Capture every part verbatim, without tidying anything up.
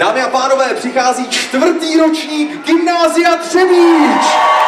Dámy a pánové, přichází čtvrtý ročník Gymnázia Třebíč!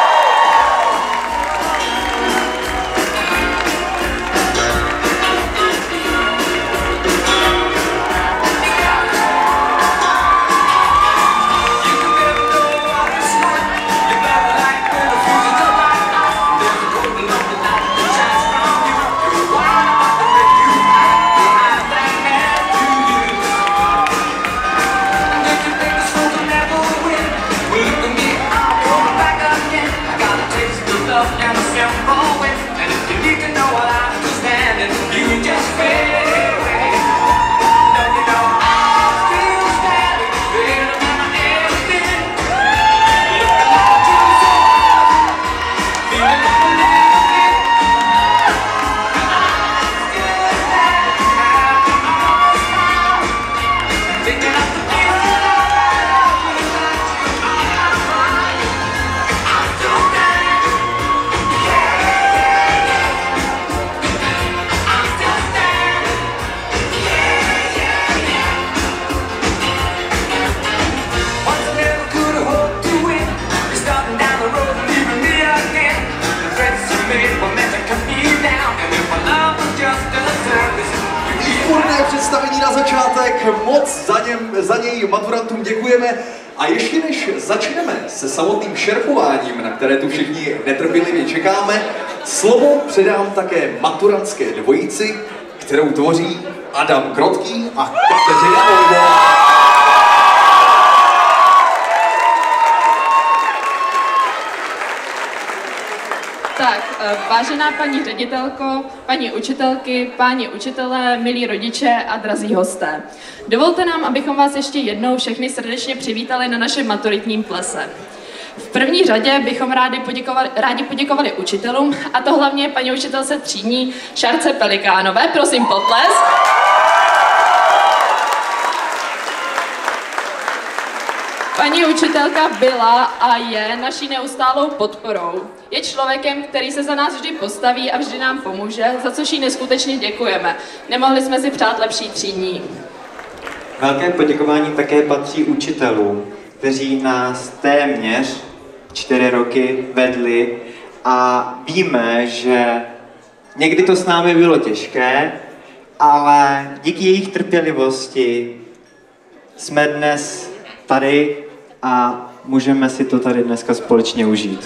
Představení na začátek, moc za, něm, za něj maturantům děkujeme. A ještě než začneme se samotným šerpováním, na které tu všichni netrpělivě čekáme, slovo předám také maturantské dvojici, kterou tvoří Adam Krotký a Kateřina Olmová. Tak, vážená paní ředitelko, paní učitelky, páni učitelé, milí rodiče a drazí hosté. Dovolte nám, abychom vás ještě jednou všechny srdečně přivítali na našem maturitním plese. V první řadě bychom rádi poděkovali, rádi poděkovali učitelům, a to hlavně paní učitelce třídní Šárce Pelikánové. Prosím, potlesk. Paní učitelka byla a je naší neustálou podporou. Je člověkem, který se za nás vždy postaví a vždy nám pomůže, za což jí neskutečně děkujeme. Nemohli jsme si přát lepší třídní. Velké poděkování také patří učitelům, kteří nás téměř čtyři roky vedli a víme, že někdy to s námi bylo těžké, ale díky jejich trpělivosti jsme dnes tady a můžeme si to tady dneska společně užít.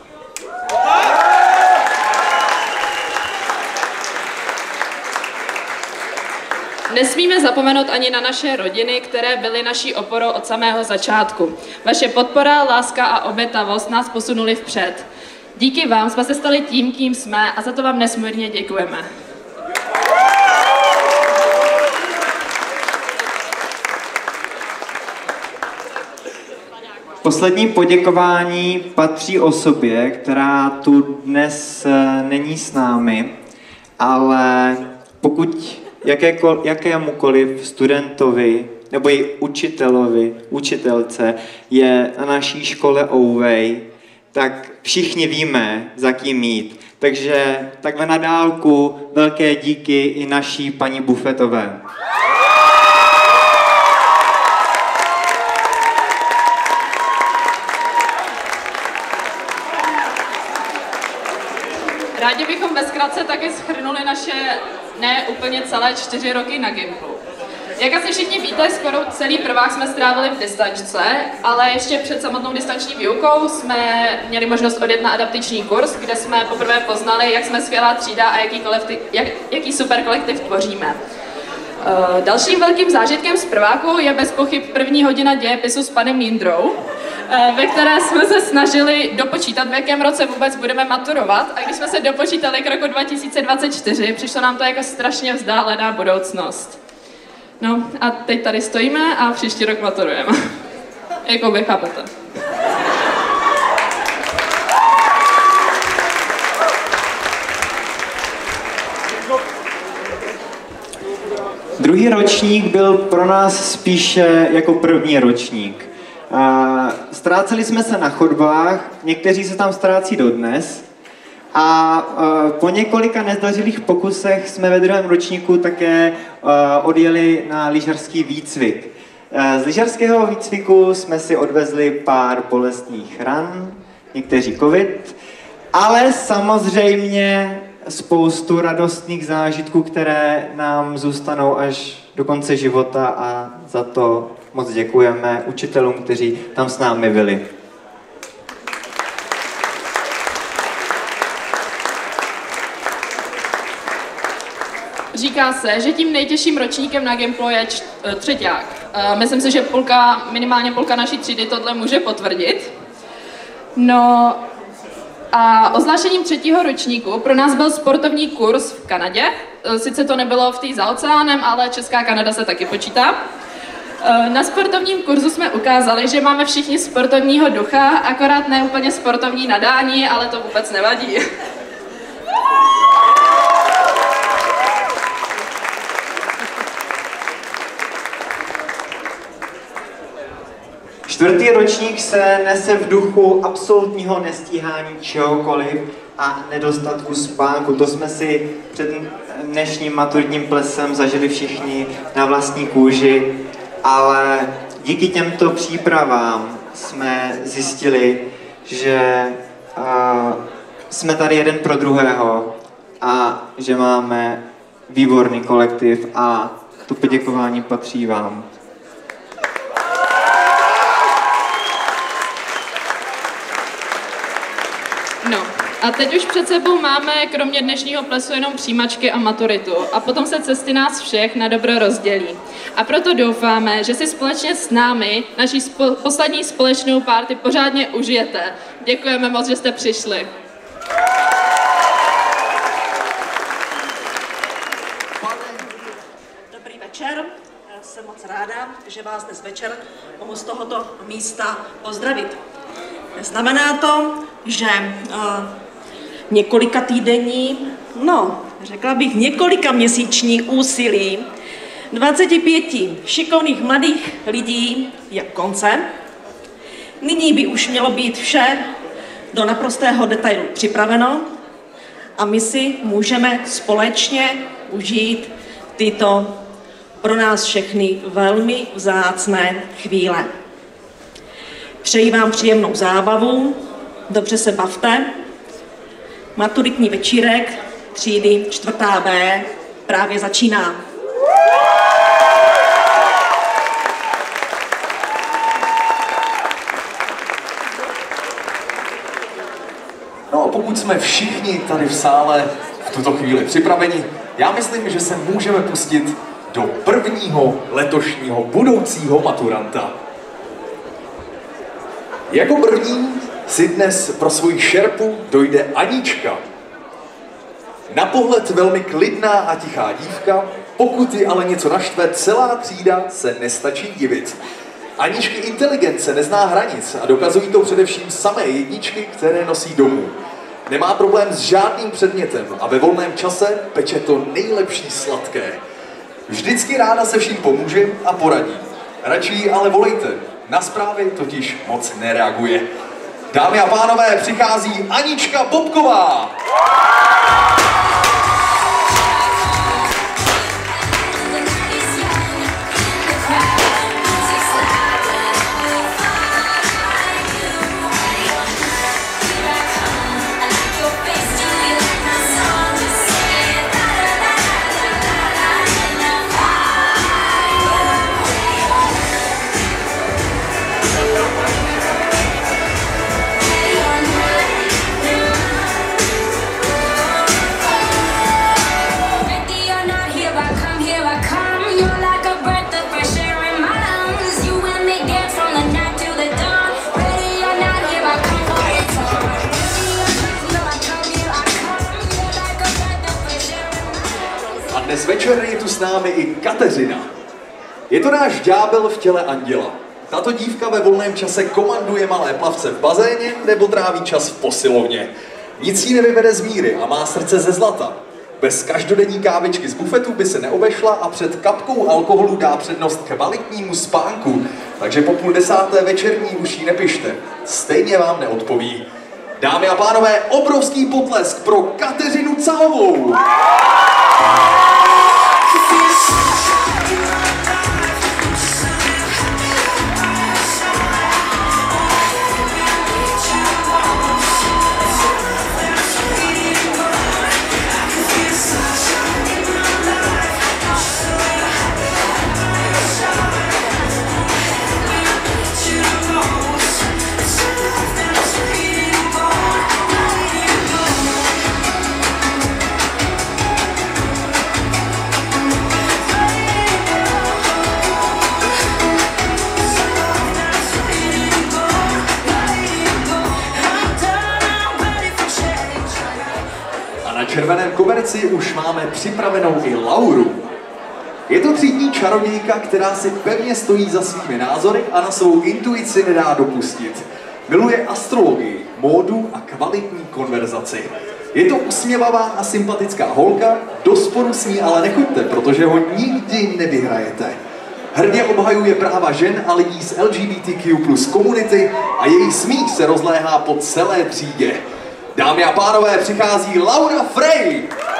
Nesmíme zapomenout ani na naše rodiny, které byly naší oporou od samého začátku. Vaše podpora, láska a obětavost nás posunuli vpřed. Díky vám jsme se stali tím, kým jsme, a za to vám nesmírně děkujeme. Poslední poděkování patří osobě, která tu dnes není s námi, ale pokud jakékol, jakémukoliv studentovi nebo i učitelovi, učitelce je na naší škole Ouvej, tak všichni víme, za kým jít. Takže takhle na dálku velké díky i naší paní Bufetové. Rádi bychom ve zkratce taky shrnuli naše ne úplně celé čtyři roky na Gimplu. Jak asi všichni víte, skoro celý prvák jsme strávili v distančce, ale ještě před samotnou distanční výukou jsme měli možnost odjet na adaptační kurz, kde jsme poprvé poznali, jak jsme skvělá třída a jaký, kolektiv, jak, jaký super kolektiv tvoříme. Uh, dalším velkým zážitkem z prváku je bez pochyb první hodina dějepisu s panem Jindrou, ve které jsme se snažili dopočítat, v jakém roce vůbec budeme maturovat, a když jsme se dopočítali k roku dva tisíce dvacet čtyři, přišlo nám to jako strašně vzdálená budoucnost. No a teď tady stojíme a příští rok maturujeme. Jako vy chápete. Druhý ročník byl pro nás spíše jako první ročník. Ztráceli jsme se na chodbách, někteří se tam ztrácí dodnes, a po několika nezdařilých pokusech jsme ve druhém ročníku také odjeli na lyžařský výcvik. Z lyžařského výcviku jsme si odvezli pár bolestných ran, někteří covid, ale samozřejmě spoustu radostných zážitků, které nám zůstanou až do konce života a za to moc děkujeme učitelům, kteří tam s námi byli. Říká se, že tím nejtěžším ročníkem na Gimplu je třeťák. Myslím si, že půlka, minimálně půlka naší třídy tohle může potvrdit. No a oznášením třetího ročníku pro nás byl sportovní kurz v Kanadě. Sice to nebylo v té za oceánem, ale Česká Kanada se taky počítá. Na sportovním kurzu jsme ukázali, že máme všichni sportovního ducha, akorát ne úplně sportovní nadání, ale to vůbec nevadí. Čtvrtý ročník se nese v duchu absolutního nestíhání čehokoliv a nedostatku spánku. To jsme si před dnešním maturitním plesem zažili všichni na vlastní kůži, ale díky těmto přípravám jsme zjistili, že uh, jsme tady jeden pro druhého a že máme výborný kolektiv a to poděkování patří vám. No, a teď už před sebou máme kromě dnešního plesu jenom přijímačky a maturitu a potom se cesty nás všech na dobro rozdělí. A proto doufáme, že si společně s námi naší spo- poslední společnou party pořádně užijete. Děkujeme moc, že jste přišli. Dobrý večer, jsem moc ráda, že vás dnes večer mohu z tohoto místa pozdravit. Znamená to, že uh, několika týdenní, no, řekla bych několika měsíční úsilí dvaceti pěti šikovných mladých lidí je konce. Nyní by už mělo být vše do naprostého detailu připraveno a my si můžeme společně užít tyto pro nás všechny velmi vzácné chvíle. Přeji vám příjemnou zábavu, dobře se bavte. Maturitní večírek třídy čtvrtá B právě začíná. No a pokud jsme všichni tady v sále v tuto chvíli připraveni, já myslím, že se můžeme pustit do prvního letošního budoucího maturanta. Jako první si dnes pro svoji šerpu dojde Anička. Na pohled velmi klidná a tichá dívka, pokud ji ale něco naštve, celá třída se nestačí divit. Aničky inteligence nezná hranic a dokazují to především samé jedničky, které nosí domů. Nemá problém s žádným předmětem a ve volném čase peče to nejlepší sladké. Vždycky ráda se vším pomůže a poradí. Radši ji ale volejte, na zprávy totiž moc nereaguje. Dámy a pánové, přichází Anička Bobková! Dnes večer je tu s námi i Kateřina. Je to náš ďábel v těle anděla. Tato dívka ve volném čase komanduje malé plavce v bazéně nebo tráví čas v posilovně. Nic jí nevyvede z míry a má srdce ze zlata. Bez každodenní kávičky z bufetu by se neobešla a před kapkou alkoholu dá přednost kvalitnímu spánku. Takže po půl desáté večerní už jí nepište. Stejně vám neodpoví. Dámy a pánové, obrovský potlesk pro Kateřinu Cahovou! červeném koberci už máme připravenou i Lauru. Je to třídní čarodějka, která si pevně stojí za svými názory a na svou intuici nedá dopustit. Miluje astrologii, módu a kvalitní konverzaci. Je to usměvavá a sympatická holka, do sporu s ní ale nechoďte, protože ho nikdy nevyhrajete. Hrdě obhajuje práva žen a lidí z L G B T Q plus komunity a její smích se rozléhá po celé třídě. Dámy a pánové, přichází Laura Frey!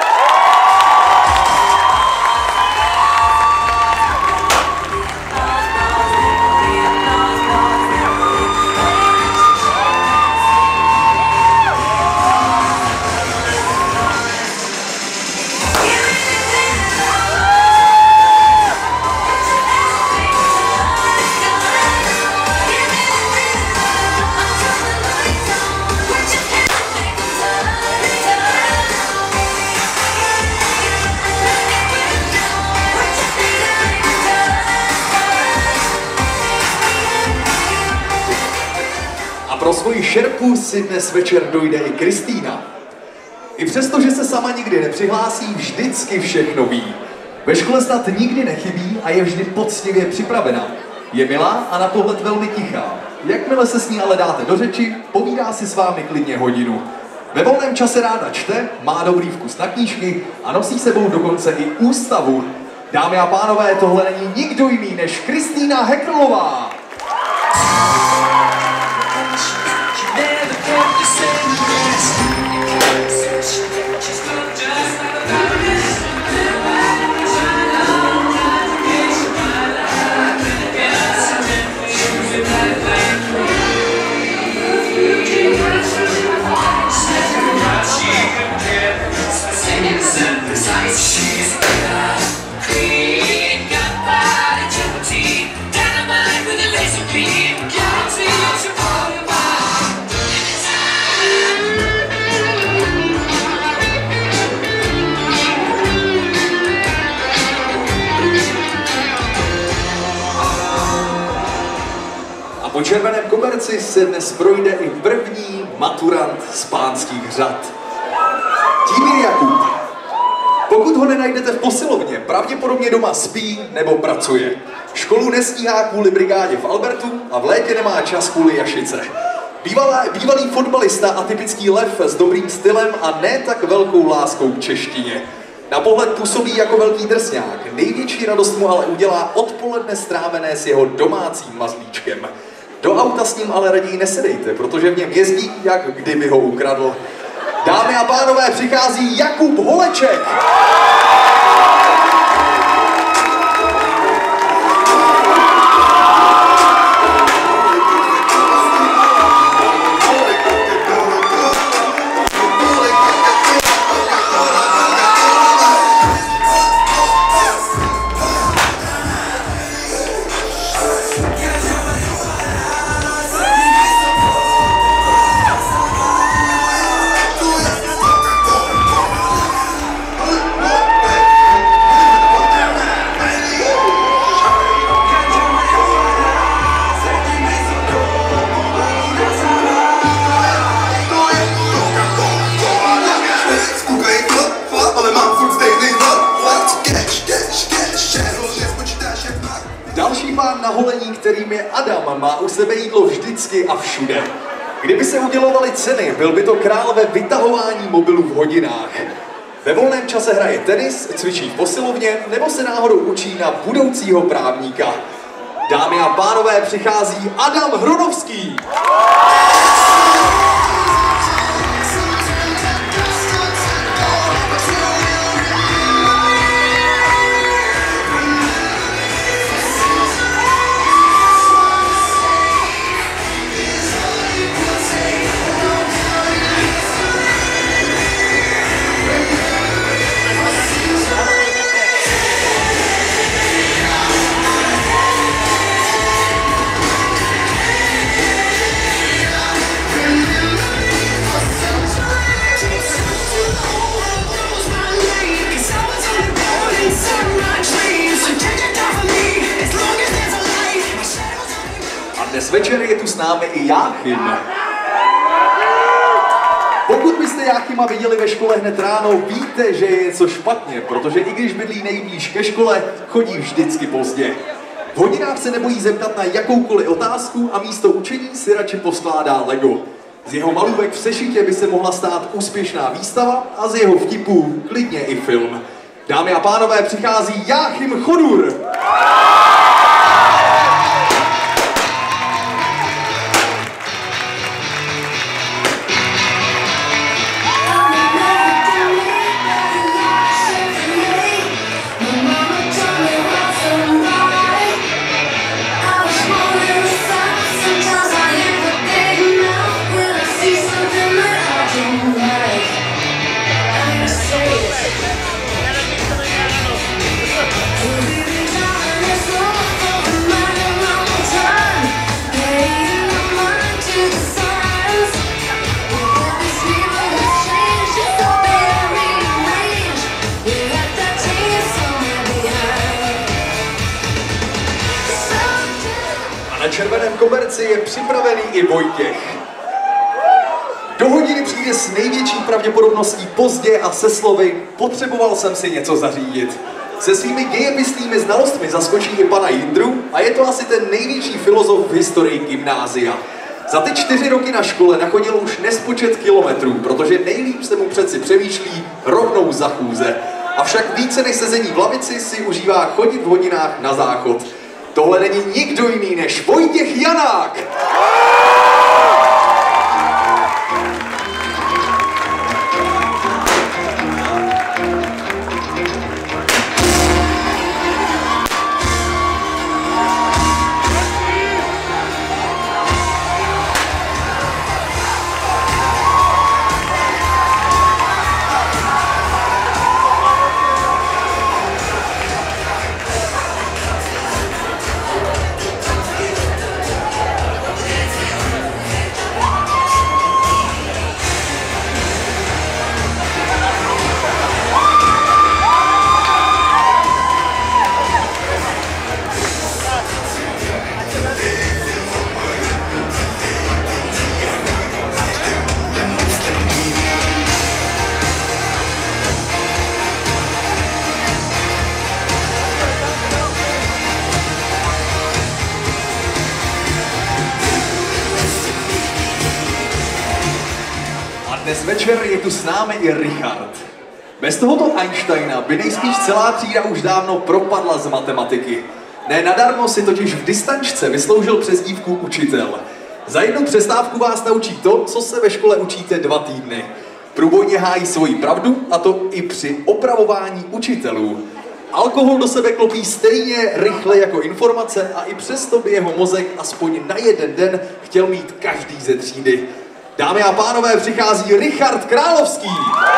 Pro svoji šerpu si dnes večer dojde i Kristýna. I přesto, že se sama nikdy nepřihlásí, vždycky všechno ví. Ve škole snad nikdy nechybí a je vždy poctivě připravena. Je milá a na pohled velmi tichá. Jakmile se s ní ale dáte do řeči, povídá si s vámi klidně hodinu. Ve volném čase ráda čte, má dobrý vkus na knížky a nosí sebou dokonce i ústavu. Dámy a pánové, tohle není nikdo jiný než Kristýna Heckerlová. Po červeném koberci se dnes projde i první maturant z pánských řad. Tím je Jakub. Pokud ho nenajdete v posilovně, pravděpodobně doma spí nebo pracuje. Školu nestíhá kvůli brigádě v Albertu a v létě nemá čas kvůli jašice. Bývalá, bývalý fotbalista a typický lev s dobrým stylem a ne tak velkou láskou k češtině. Na pohled působí jako velký drsňák. Největší radost mu ale udělá odpoledne strávené s jeho domácím mazlíčkem. Do auta s ním ale raději nesedejte, protože v něm jezdí, jak kdyby ho ukradl. Dámy a pánové, přichází Jakub Holeček! Další pán na holení, kterým je Adam, má u sebe jídlo vždycky a všude. Kdyby se udělovaly ceny, byl by to král ve vytahování mobilů v hodinách. Ve volném čase hraje tenis, cvičí v posilovně nebo se náhodou učí na budoucího právníka. Dámy a pánové, přichází Adam Hronovský. Dnes večer je tu s námi i Jáchym. Pokud byste Jáchyma viděli ve škole hned ráno, víte, že je něco špatně, protože i když bydlí nejblíž ke škole, chodí vždycky pozdě. V hodinách se nebojí zeptat na jakoukoliv otázku a místo učení si radši poskládá Lego. Z jeho malůvek v sešitě by se mohla stát úspěšná výstava a z jeho vtipů klidně i film. Dámy a pánové, přichází Jáchym Chodur! Na červeném koberci je připravený i Vojtěch. Do hodiny přijde s největší pravděpodobností pozdě a se slovy potřeboval jsem si něco zařídit. Se svými dějepisnými znalostmi zaskočí i pana Jindru a je to asi ten největší filozof v historii gymnázia. Za ty čtyři roky na škole nachodil už nespočet kilometrů, protože nejlíp se mu přeci přemýšlí rovnou za chůze. Avšak více než sezení v lavici si užívá chodit v hodinách na záchod. Tohle není nikdo jiný než Vojtěch Janák! Dnes večer je tu s námi i Richard. Bez tohoto Einsteina by nejspíš celá třída už dávno propadla z matematiky. Ne nadarmo si totiž v distančce vysloužil přezdívku učitel. Za jednu přestávku vás naučí to, co se ve škole učíte dva týdny. Průbojně hájí svoji pravdu, a to i při opravování učitelů. Alkohol do sebe klopí stejně rychle jako informace a i přesto by jeho mozek aspoň na jeden den chtěl mít každý ze třídy. Dámy a pánové, přichází Richard Královský.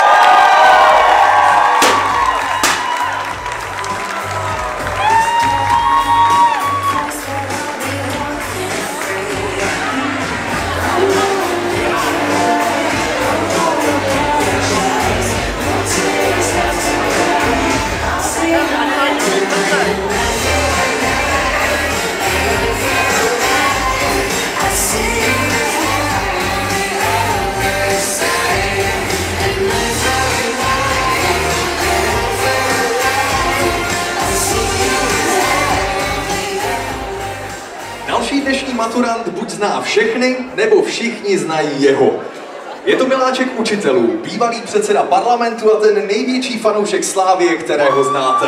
Další dnešní maturant buď zná všechny, nebo všichni znají jeho. Je to miláček učitelů, bývalý předseda parlamentu a ten největší fanoušek Slávie, kterého znáte.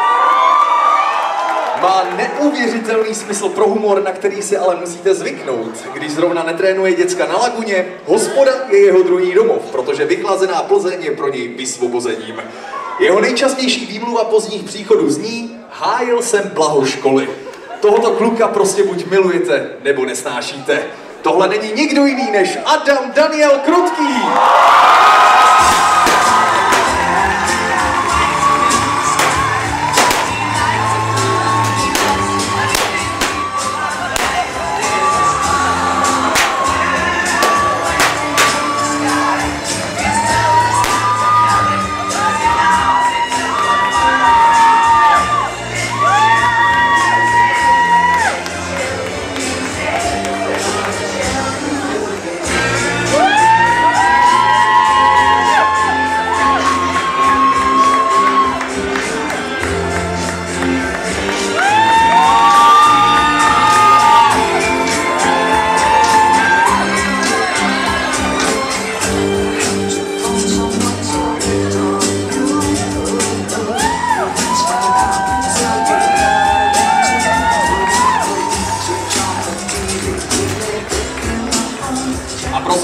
Má neuvěřitelný smysl pro humor, na který si ale musíte zvyknout. Když zrovna netrénuje děcka na laguně, hospoda je jeho druhý domov, protože vychlazená Plzeň je pro něj vysvobozením. Jeho nejčastější výmluva pozdních příchodů zní: hájil jsem blaho školy. Tohoto kluka prostě buď milujete, nebo nesnášíte. Tohle není nikdo jiný než Adam Daniel Krutký.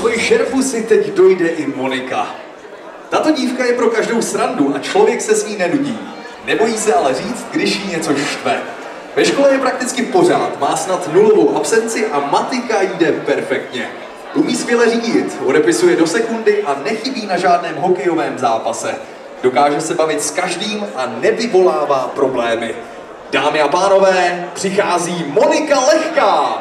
svoji šerpu si teď dojde i Monika. Tato dívka je pro každou srandu a člověk se s ní nenudí. Nebojí se ale říct, když jí něco štve. Ve škole je prakticky pořád, má snad nulovou absenci a matika jde perfektně. Umí skvěle řídit, odepisuje do sekundy a nechybí na žádném hokejovém zápase. Dokáže se bavit s každým a nevyvolává problémy. Dámy a pánové, přichází Monika Lehká!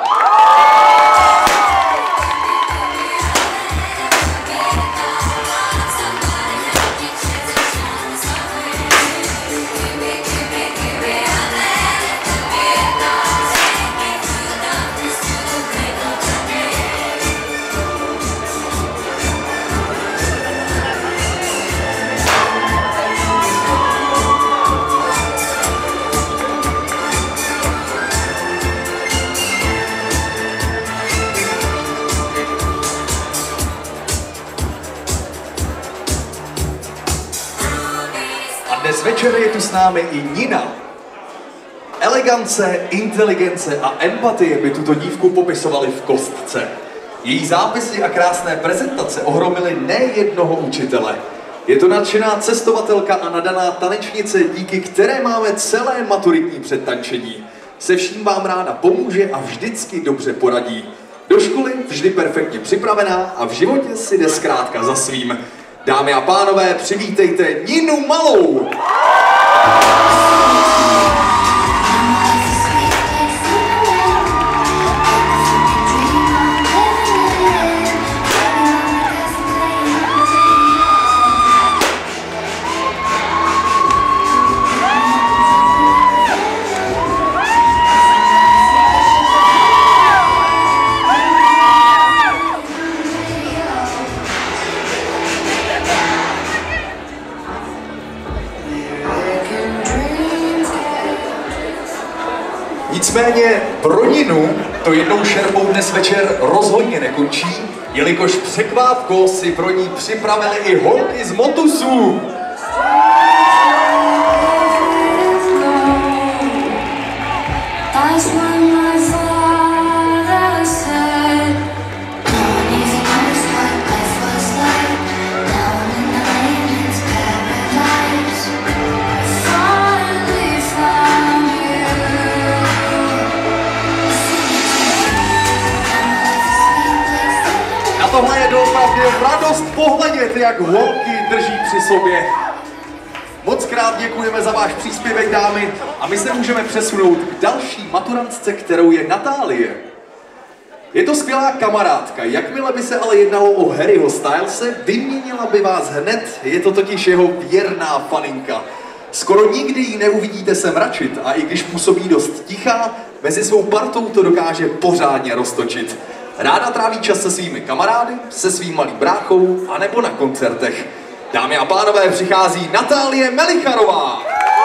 Dnes večer je tu s námi i Nina. Elegance, inteligence a empatie by tuto dívku popisovaly v kostce. Její zápisy a krásné prezentace ohromily nejednoho učitele. Je to nadšená cestovatelka a nadaná tanečnice, díky které máme celé maturitní předtančení. Se vším vám ráda pomůže a vždycky dobře poradí. Do školy vždy perfektně připravená a v životě si jde zkrátka za svým. Dámy a pánové, přivítejte Ninu Malou! Nicméně pro Ninu to jednou šerpou dnes večer rozhodně nekončí, jelikož překvápko si pro ní připravili i holky z Motusu. Tohle je doopravdy radost pohledět, jak holky drží při sobě. Moc krát děkujeme za váš příspěvek, dámy, a my se můžeme přesunout k další maturantce, kterou je Natálie. Je to skvělá kamarádka, jakmile by se ale jednalo o Harryho Stylese, vyměnila by vás hned, je to totiž jeho věrná faninka. Skoro nikdy ji neuvidíte se mračit a i když působí dost tichá, mezi svou partou to dokáže pořádně roztočit. Ráda tráví čas se svými kamarády, se svým malým bráchou, anebo na koncertech. Dámy a pánové, přichází Natálie Melicharová.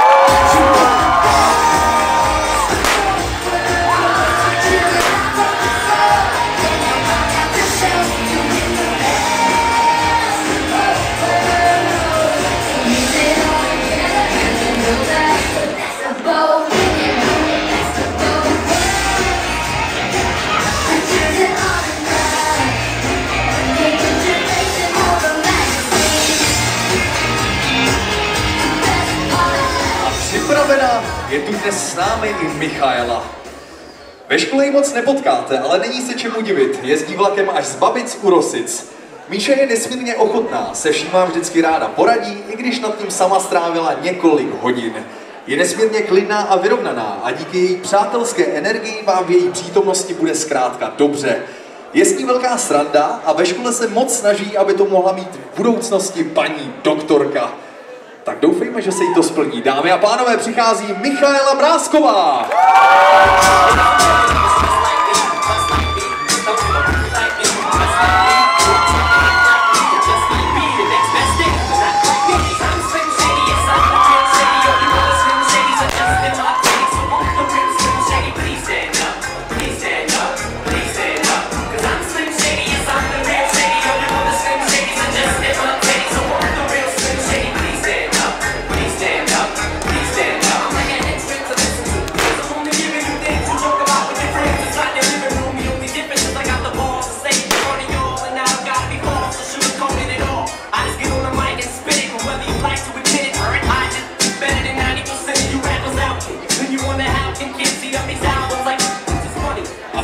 Je tu dnes s námi i Michaela. Ve škole ji moc nepotkáte, ale není se čemu divit. Jezdí vlakem až z Babic u Rosic. Míša je nesmírně ochotná, se vším vám vždycky ráda poradí, i když nad tím sama strávila několik hodin. Je nesmírně klidná a vyrovnaná a díky její přátelské energii vám v její přítomnosti bude zkrátka dobře. Je s ní velká sranda a ve škole se moc snaží, aby to mohla mít v budoucnosti paní doktorka. Tak doufejme, že se jí to splní. Dámy a pánové, přichází Michaela Mrázková.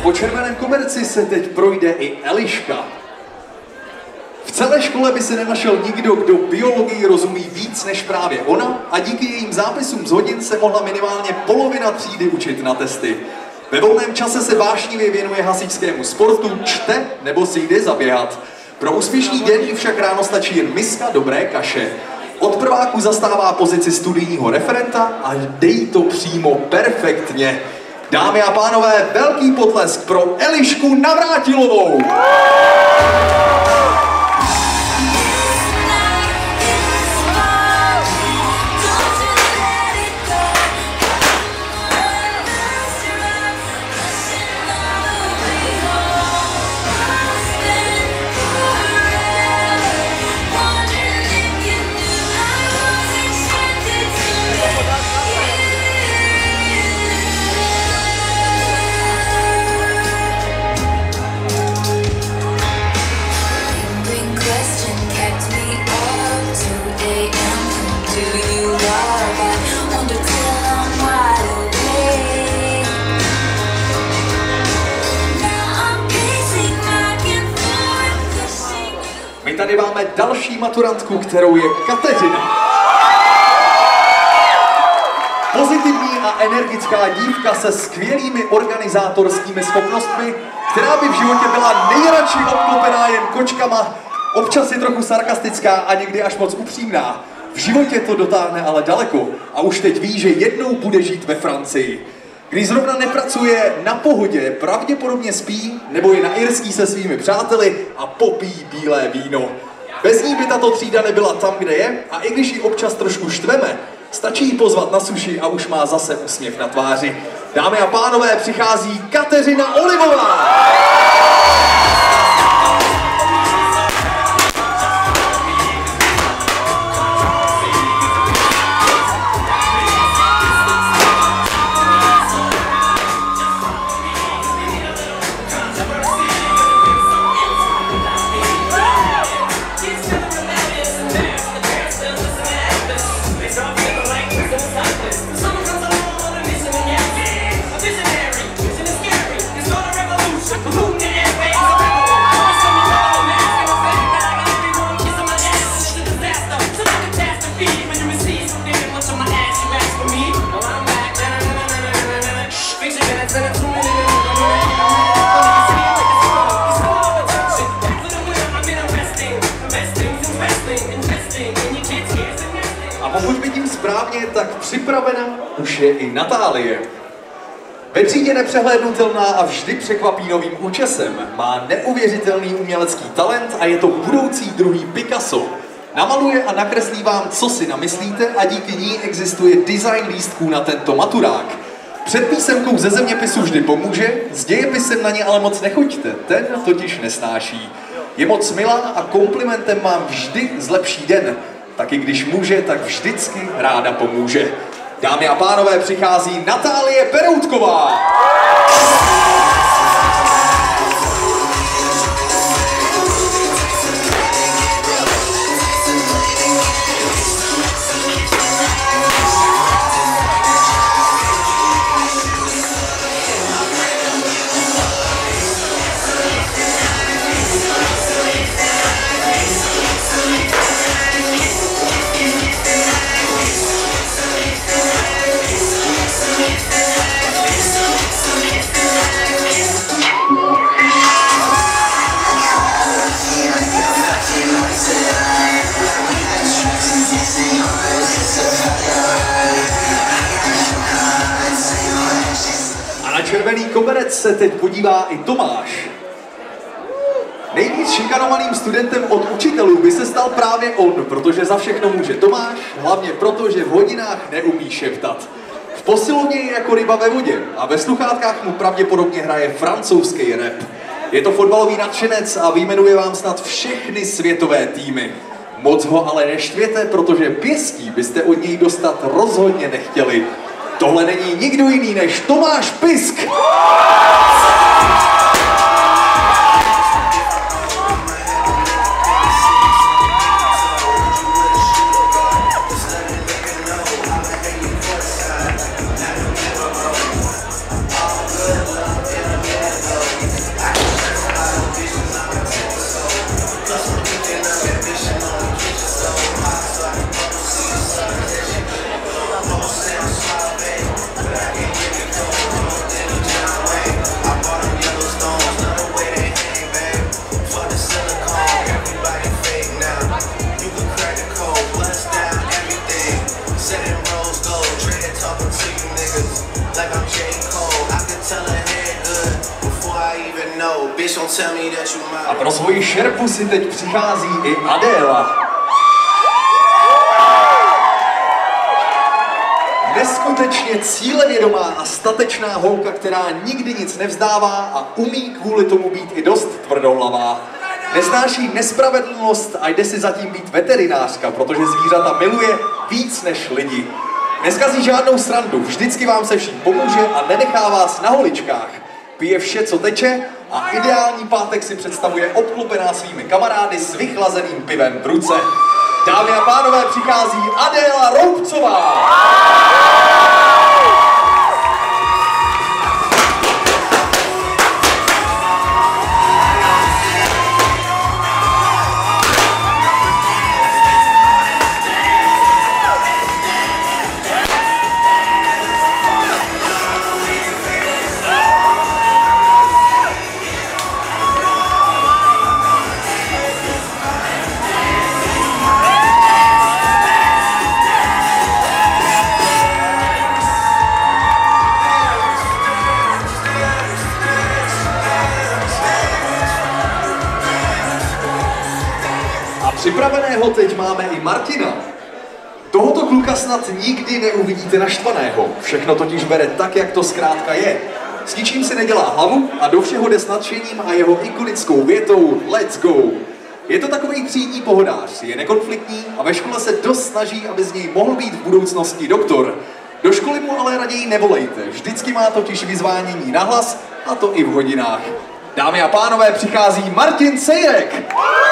Po červeném koberci se teď projde i Eliška. V celé škole by se nenašel nikdo, kdo biologii rozumí víc než právě ona a díky jejím zápisům z hodin se mohla minimálně polovina třídy učit na testy. Ve volném čase se vášnivě věnuje hasičskému sportu, čte nebo si jde zaběhat. Pro úspěšný den jí však ráno stačí jen miska dobré kaše. Od prváku zastává pozici studijního referenta a jde jí to přímo perfektně. Dámy a pánové, velký potlesk pro Elišku Navrátilovou! My tady máme další maturantku, kterou je Kateřina. Pozitivní a energická dívka se skvělými organizátorskými schopnostmi, která by v životě byla nejradši obklopená jen kočkama, občas je trochu sarkastická a někdy až moc upřímná. V životě to dotáhne ale daleko a už teď ví, že jednou bude žít ve Francii. Když zrovna nepracuje na pohodě, pravděpodobně spí nebo je na Irský se svými přáteli a popíjí bílé víno. Bez ní by tato třída nebyla tam, kde je, a i když ji občas trošku štveme, stačí ji pozvat na suši a už má zase úsměv na tváři. Dámy a pánové, přichází Kateřina Olivová! A pokud vidím správně, tak připravena už je i Natálie. Ve třídě nepřehlédnutelná a vždy překvapí novým účesem. Má neuvěřitelný umělecký talent a je to budoucí druhý Picasso. Namaluje a nakreslí vám, co si namyslíte, a díky ní existuje design lístků na tento maturák. Před písemkou ze zeměpisu vždy pomůže, s dějepisem na ně ale moc nechoďte, ten totiž nesnáší. Je moc milá a komplimentem vám vždy zlepší den. Taky když může, tak vždycky ráda pomůže. Dámy a pánové, přichází Natálie Peroutková. Na červený koberec se teď podívá i Tomáš. Nejvíc šikanovaným studentem od učitelů by se stal právě on, protože za všechno může Tomáš, hlavně proto, že v hodinách neumí šeptat. V posilovně je jako ryba ve vodě a ve sluchátkách mu pravděpodobně hraje francouzský rap. Je to fotbalový nadšenec a vyjmenuje vám snad všechny světové týmy. Moc ho ale neštvěte, protože pěstí byste od něj dostat rozhodně nechtěli. Tohle není nikdo jiný než Tomáš Pisk! A pro svoji šerpu si teď přichází i Adéla. Neskutečně cílevědomá a statečná holka, která nikdy nic nevzdává a umí kvůli tomu být i dost tvrdohlavá. Neznáší nespravedlnost a jde si zatím být veterinářka, protože zvířata miluje víc než lidi. Neskazí žádnou srandu, vždycky vám se vším pomůže a nenechá vás na holičkách. Pije vše, co teče a ideální pátek si představuje obklopená svými kamarády s vychlazeným pivem v ruce. Dámy a pánové, přichází Adéla Roubcová. Připraveného teď máme i Martina. Tohoto kluka snad nikdy neuvidíte naštvaného. Všechno totiž bere tak, jak to zkrátka je. S ničím si nedělá hlavu a do všeho jde s nadšením a jeho ikonickou větou Let's go. Je to takový třídní pohodář, je nekonfliktní a ve škole se dost snaží, aby z něj mohl být v budoucnosti doktor. Do školy mu ale raději nevolejte, vždycky má totiž vyzvánění na hlas, a to i v hodinách. Dámy a pánové, přichází Martin Sejrek.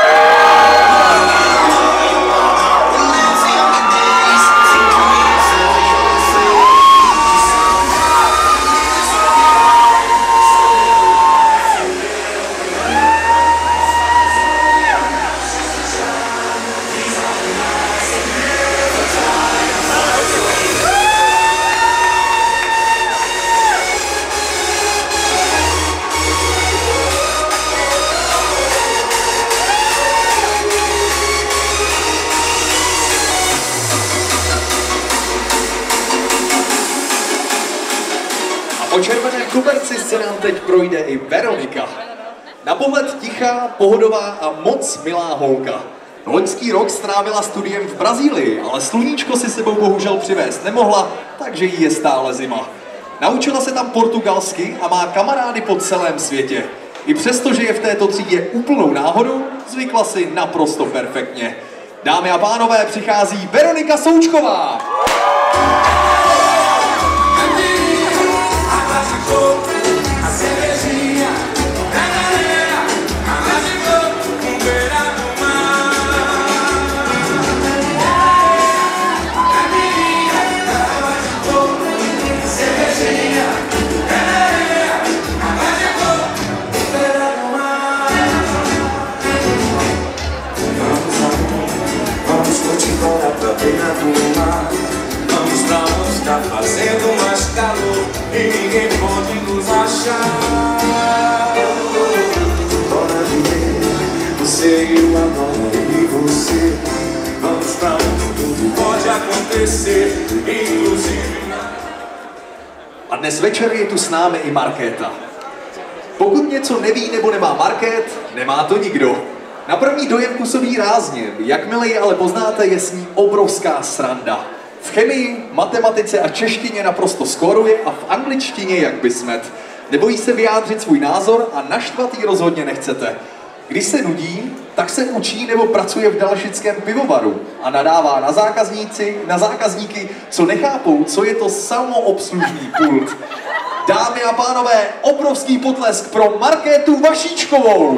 Po červené koberci se nám teď projde i Veronika. Na pohled tichá, pohodová a moc milá holka. Loňský rok strávila studiem v Brazílii, ale sluníčko si sebou bohužel přivést nemohla, takže jí je stále zima. Naučila se tam portugalsky a má kamarády po celém světě. I přesto, že je v této třídě úplnou náhodou, zvykla si naprosto perfektně. Dámy a pánové, přichází Veronika Součková. Vamos pra onde tá fazendo mais calor e ninguém pode nos achar. Bora viver, você e eu agora e você. Vamos pra onde tudo pode acontecer, inclusive. A dnes večer je tu s námi i Markéta. Pokud něco neví nebo nemá Markét, nemá to nikdo. Na první dojem působí rázně, jakmile ji ale poznáte, je s ní obrovská sranda. V chemii, matematice a češtině naprosto skóruje a v angličtině jak by smet. Nebojí se vyjádřit svůj názor a naštvat ji rozhodně nechcete. Když se nudí, tak se učí nebo pracuje v Dalašickém pivovaru a nadává na, zákazníci, na zákazníky, co nechápou, co je to samoobslužný pult. Dámy a pánové, obrovský potlesk pro Markétu Vašíčkovou!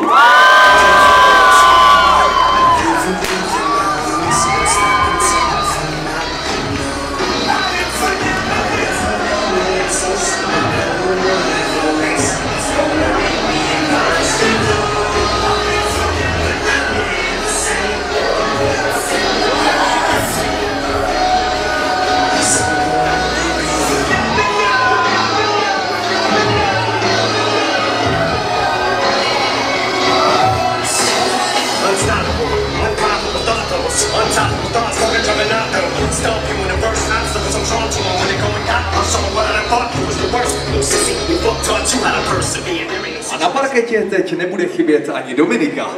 A Na parketě teď nebude chybět ani Dominika.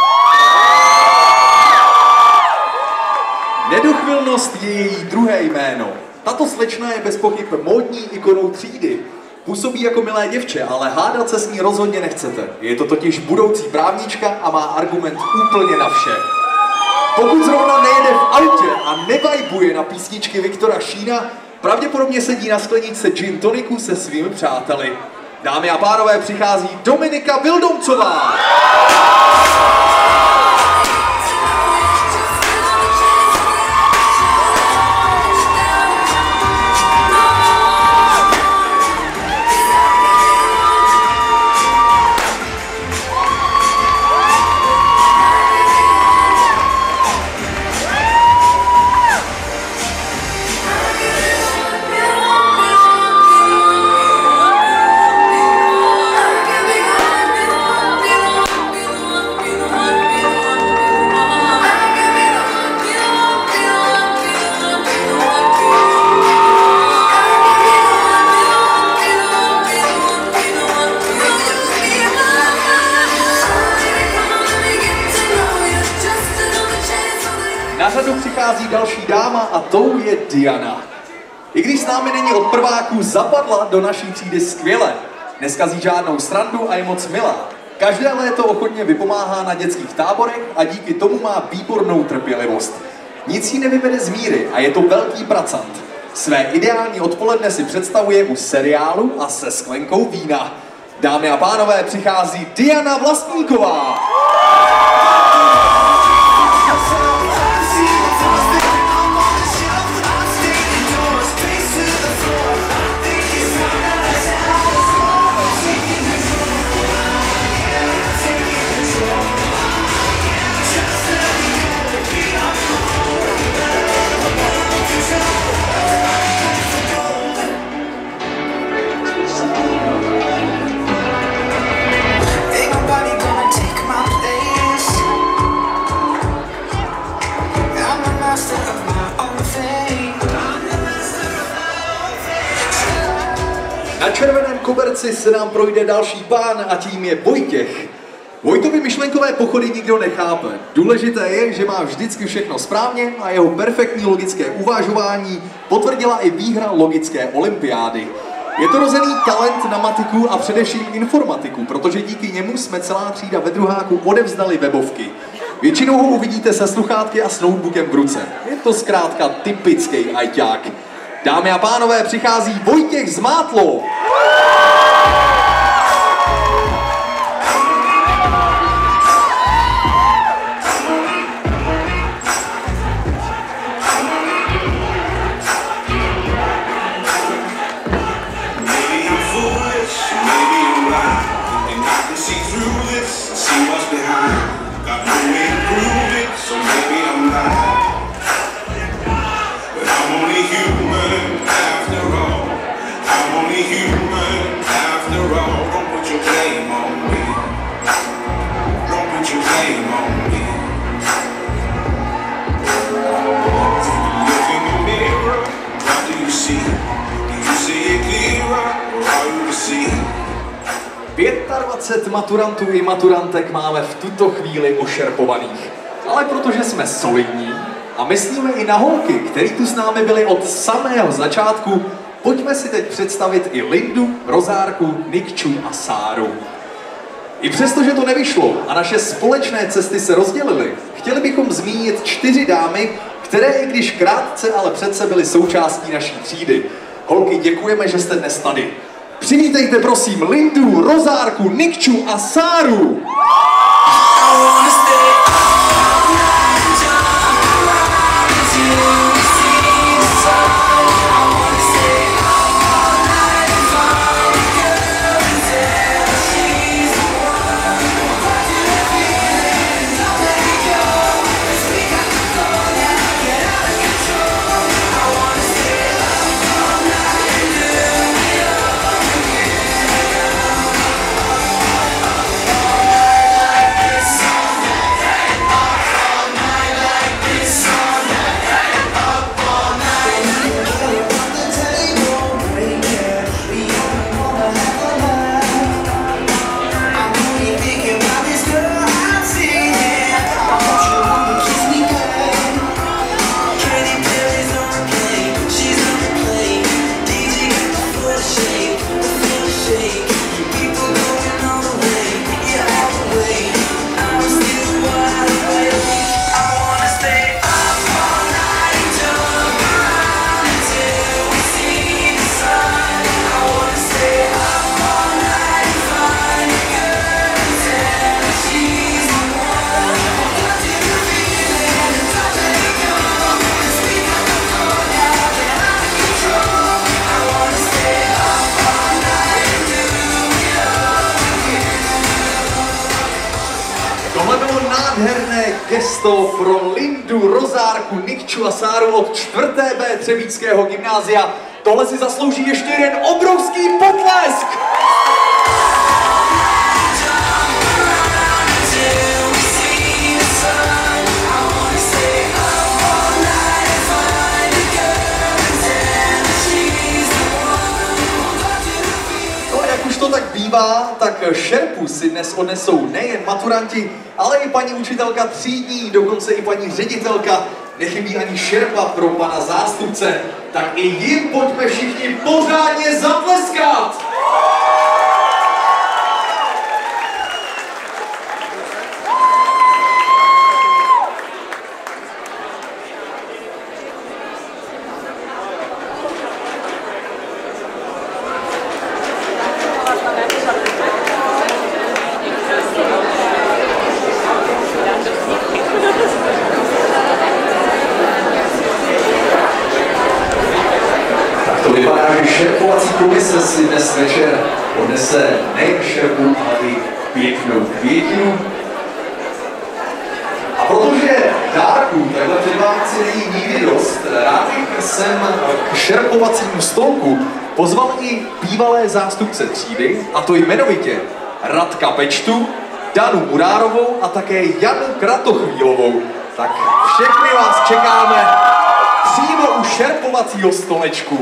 Nedochvilnost je její druhé jméno. Tato slečna je bez pochyb módní ikonou třídy. Působí jako milé děvče, ale hádat se s ní rozhodně nechcete. Je to totiž budoucí právnička a má argument úplně na vše. Pokud zrovna nejede v autě a nevajbuje na písničky Viktora Šína, pravděpodobně sedí na skleničce gin toniku se svými přáteli. Dámy a pánové, přichází Dominika Vildomcová. Na řadu přichází další dáma a tou je Diana. I když s námi není od prváků, zapadla do naší třídy skvěle. Neskazí žádnou srandu a je moc milá. Každé léto ochotně vypomáhá na dětských táborech a díky tomu má výbornou trpělivost. Nic jí nevyvede z míry a je to velký pracant. Své ideální odpoledne si představuje u seriálu a se sklenkou vína. Dámy a pánové, přichází Diana Vlastníková. Na červeném koberci se nám projde další pán a tím je Vojtěch. Vojtovi myšlenkové pochody nikdo nechápe. Důležité je, že má vždycky všechno správně a jeho perfektní logické uvažování potvrdila i výhra logické olympiády. Je to rozený talent na matiku a především informatiku, protože díky němu jsme celá třída ve druháku odevzdali webovky. Většinou ho uvidíte se sluchátky a s notebookem v ruce. Je to zkrátka typický ajťák. Dámy a pánové, přichází Vojtěch z Mátlo. dvacet pět maturantů i maturantek máme v tuto chvíli ošerpovaných. Ale protože jsme solidní a myslíme i na holky, který tu s námi byli od samého začátku, pojďme si teď představit i Lindu, Rozárku, Nikču a Sáru. I přesto, že to nevyšlo a naše společné cesty se rozdělily, chtěli bychom zmínit čtyři dámy, které i když krátce, ale přece byly součástí naší třídy. Holky, děkujeme, že jste dnes tady. Přivítejte prosím Lindu, Rozárku, Nikču a Sáru. nádherné gesto pro Lindu, Rozárku, Nikču a Sáru od čtvrté B Třebíčského gymnázia. Tohle si zaslouží ještě jeden obrovský potlesk! To tak bývá, tak šerpu si dnes odnesou nejen maturanti, ale i paní učitelka třídní, dokonce i paní ředitelka. Nechybí ani šerpa pro pana zástupce, tak i jim pojďme všichni pořádně zatleskat! Šerpovací komise si dnes večer odnese nejen šerpu, ale i pěknou květinu. A protože dárků takhle před Vánoci není nikdy dost, rád bych jsem k šerpovacímu stolku pozval i bývalé zástupce třídy, a to jmenovitě Radka Pečtu, Danu Murárovou a také Janu Kratochvílovou. Tak všechny vás čekáme přímo u šerpovacího stolečku.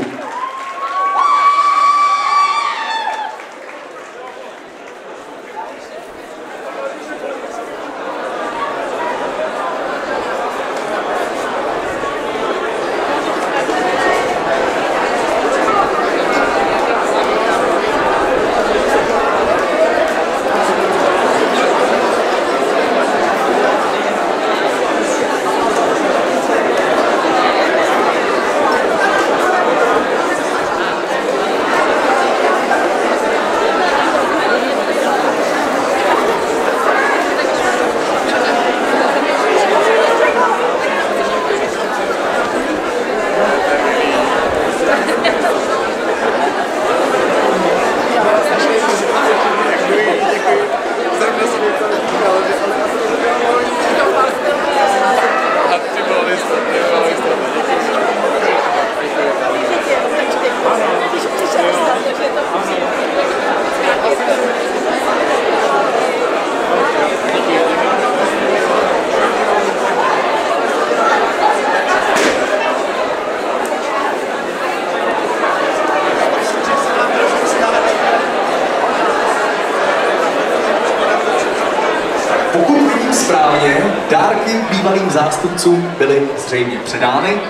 Správně, dárky bývalým zástupcům byly zřejmě předány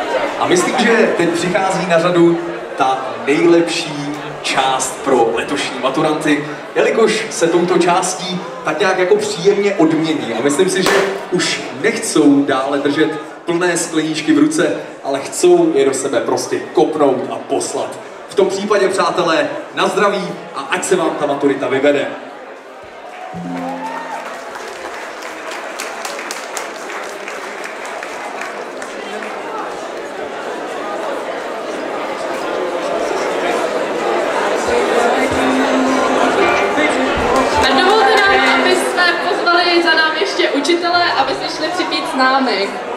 a myslím, že teď přichází na řadu ta nejlepší část pro letošní maturanty, jelikož se touto částí tak nějak jako příjemně odmění a myslím si, že už nechcou dále držet plné skleníčky v ruce, ale chcou je do sebe prostě kopnout a poslat. V tom případě, přátelé, na zdraví a ať se vám ta maturita vyvede. Učitelé, aby se šli připít s námi.